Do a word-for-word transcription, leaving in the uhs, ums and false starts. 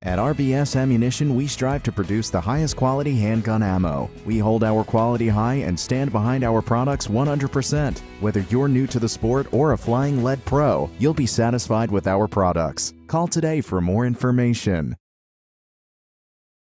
At R B S Ammunition, we strive to produce the highest quality handgun ammo. We hold our quality high and stand behind our products one hundred percent. Whether you're new to the sport or a flying lead pro, you'll be satisfied with our products. Call today for more information.